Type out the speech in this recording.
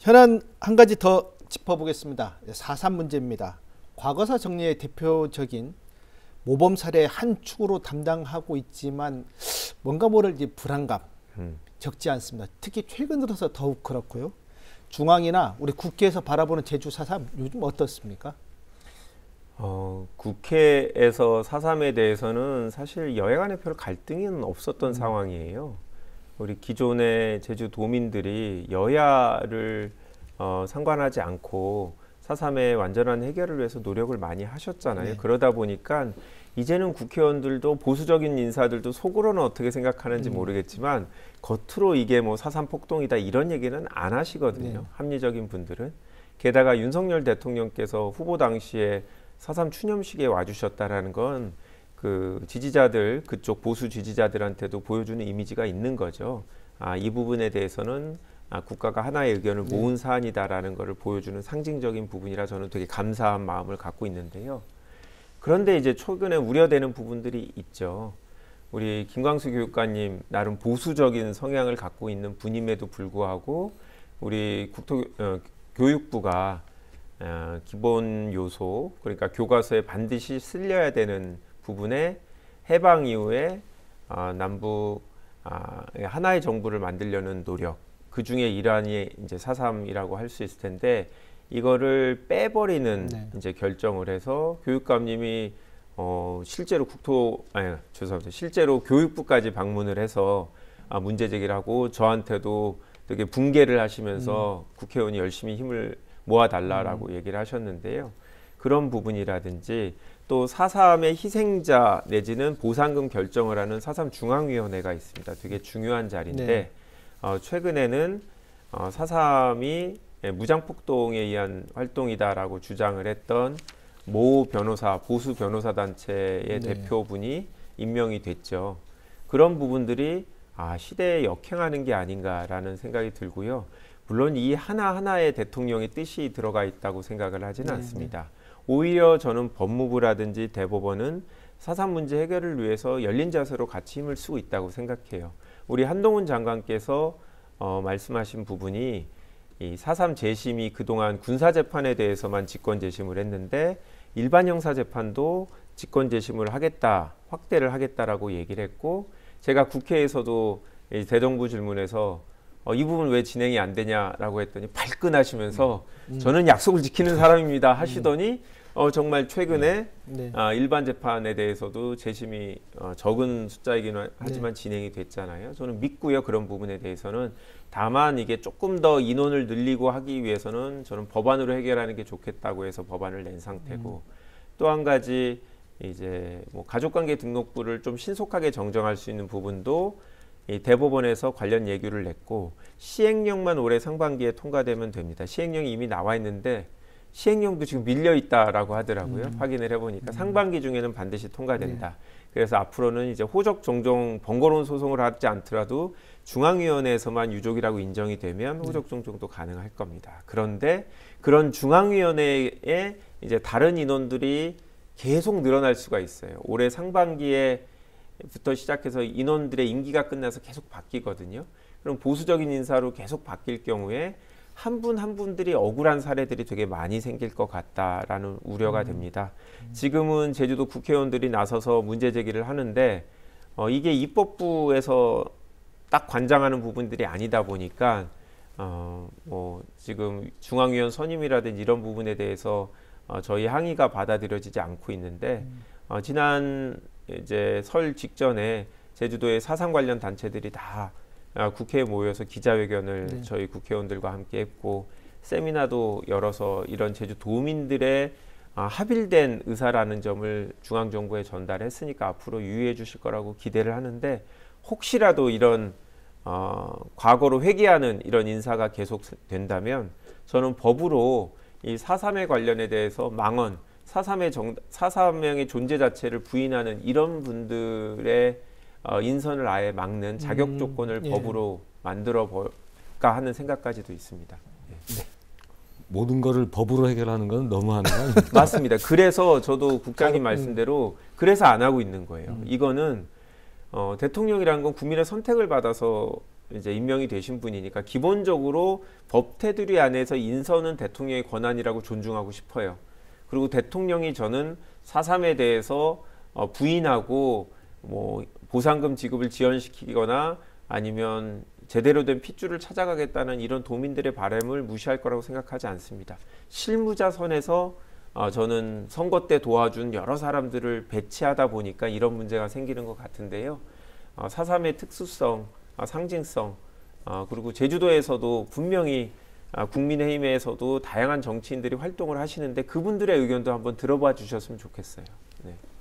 현안 한 가지 더 짚어보겠습니다. 4.3 문제입니다. 과거사 정리의 대표적인 모범 사례의 한 축으로 담당하고 있지만 뭔가 모를 불안감 적지 않습니다. 특히 최근 들어서 더욱 그렇고요. 중앙이나 우리 국회에서 바라보는 제주 4.3 요즘 어떻습니까? 국회에서 4.3에 대해서는 사실 여야 간의 별 갈등은 없었던 상황이에요. 우리 기존의 제주도민들이 여야를 상관하지 않고 4.3의 완전한 해결을 위해서 노력을 많이 하셨잖아요. 네. 그러다 보니까 이제는 국회의원들도 보수적인 인사들도 속으로는 어떻게 생각하는지 모르겠지만 겉으로 이게 뭐 4.3 폭동이다 이런 얘기는 안 하시거든요. 네. 합리적인 분들은. 게다가 윤석열 대통령께서 후보 당시에 4.3 추념식에 와주셨다라는 건 그 지지자들, 그쪽 보수 지지자들한테도 보여주는 이미지가 있는 거죠. 이 부분에 대해서는 국가가 하나의 의견을 모은 사안이다라는 것을 보여주는 상징적인 부분이라 저는 되게 감사한 마음을 갖고 있는데요. 그런데 이제 최근에 우려되는 부분들이 있죠. 우리 김광수 교육관님 나름 보수적인 성향을 갖고 있는 분임에도 불구하고 우리 교육부가 기본 요소, 그러니까 교과서에 반드시 쓸려야 되는 부분에 해방 이후에 남북 하나의 정부를 만들려는 노력, 그 중에 일환이 이제 4.3이라고 할 수 있을 텐데 이거를 빼버리는 이제 결정을 해서 교육감님이 실제로 실제로 교육부까지 방문을 해서 문제 제기를 하고 저한테도 되게 붕괴를 하시면서 국회의원이 열심히 힘을 모아달라라고 얘기를 하셨는데요. 그런 부분이라든지 또 4.3의 희생자 내지는 보상금 결정을 하는 4.3 중앙위원회가 있습니다. 되게 중요한 자리인데 최근에는 4.3이 무장폭동에 의한 활동이다라고 주장을 했던 모 변호사, 보수 변호사 단체의 대표분이 임명이 됐죠. 그런 부분들이 시대에 역행하는 게 아닌가라는 생각이 들고요. 물론 이 하나하나의 대통령의 뜻이 들어가 있다고 생각을 하지는 않습니다. 오히려 저는 법무부라든지 대법원은 4.3 문제 해결을 위해서 열린 자세로 같이 힘을 쓰고 있다고 생각해요. 우리 한동훈 장관께서 말씀하신 부분이 이 4.3 재심이 그동안 군사재판에 대해서만 직권재심을 했는데 일반 형사재판도 직권재심을 하겠다, 확대를 하겠다라고 얘기를 했고 제가 국회에서도 대정부 질문에서 이 부분 왜 진행이 안 되냐라고 했더니 발끈하시면서 저는 약속을 지키는 사람입니다 하시더니 정말 최근에 일반 재판에 대해서도 재심이 적은 숫자이긴 하지만 진행이 됐잖아요. 저는 믿고요. 그런 부분에 대해서는 다만 이게 조금 더 인원을 늘리고 하기 위해서는 저는 법안으로 해결하는 게 좋겠다고 해서 법안을 낸 상태고 또 한 가지 이제 뭐 가족관계 등록부를 좀 신속하게 정정할 수 있는 부분도 이 대법원에서 관련 예규를 냈고 시행령만 올해 상반기에 통과되면 됩니다. 시행령이 이미 나와 있는데 시행령도 지금 밀려 있다라고 하더라고요. 확인을 해보니까 상반기 중에는 반드시 통과된다. 그래서 앞으로는 이제 호적 종종 번거로운 소송을 하지 않더라도 중앙위원회에서만 유족이라고 인정이 되면 호적 종종도 가능할 겁니다. 그런데 그런 중앙위원회에 이제 다른 인원들이 계속 늘어날 수가 있어요. 올해 상반기에 부터 시작해서 인원들의 임기가 끝나서 계속 바뀌거든요. 그럼 보수적인 인사로 계속 바뀔 경우에 한 분 한 분들이 억울한 사례들이 되게 많이 생길 것 같다라는 우려가 됩니다. 지금은 제주도 국회의원들이 나서서 문제 제기를 하는데 이게 입법부에서 딱 관장하는 부분들이 아니다 보니까 뭐 지금 중앙위원 선임이라든지 이런 부분에 대해서 저희 항의가 받아들여지지 않고 있는데 지난 이제 설 직전에 제주도의 4.3 관련 단체들이 다 국회에 모여서 기자회견을 저희 국회의원들과 함께 했고 세미나도 열어서 이런 제주도민들의 합일된 의사라는 점을 중앙정부에 전달했으니까 앞으로 유의해 주실 거라고 기대를 하는데 혹시라도 이런 과거로 회귀하는 이런 인사가 계속 된다면 저는 법으로 이 4.3에 관련에 대해서 망언 4.3의 존재 자체를 부인하는 이런 분들의 인선을 아예 막는 자격 조건을 법으로 만들어 볼까 하는 생각까지도 있습니다. 모든 거를 법으로 해결하는 건 너무하는 거 아닙니까? 맞습니다. 그래서 저도 국장님 말씀대로 그래서 안 하고 있는 거예요. 이거는 대통령이라는 건 국민의 선택을 받아서 이제 임명이 되신 분이니까 기본적으로 법 테두리 안에서 인선은 대통령의 권한이라고 존중하고 싶어요. 그리고 대통령이 저는 4.3에 대해서 부인하고 뭐 보상금 지급을 지연시키거나 아니면 제대로 된 핏줄을 찾아가겠다는 이런 도민들의 바람을 무시할 거라고 생각하지 않습니다. 실무자 선에서 저는 선거 때 도와준 여러 사람들을 배치하다 보니까 이런 문제가 생기는 것 같은데요. 4.3의 특수성, 상징성, 그리고 제주도에서도 분명히 국민의힘에서도 다양한 정치인들이 활동을 하시는데 그분들의 의견도 한번 들어봐 주셨으면 좋겠어요. 네.